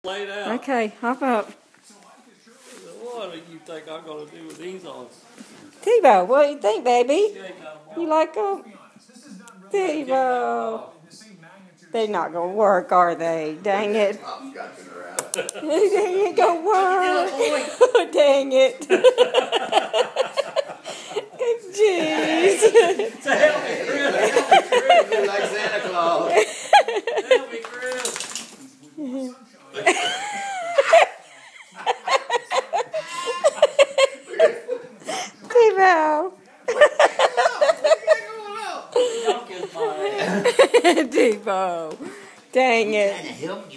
Laid out. Okay, hop up. What do you think I'm going to do with these on? Tebow, what do you think, baby? You like them? Tebow. They're not going to work, are they? Dang it. They ain't going to work. Dang it. Jeez. Help me, Chris. You're like Santa Claus. Help me, Chris. Tebow. Y'all get my ass. Tebow. Dang it.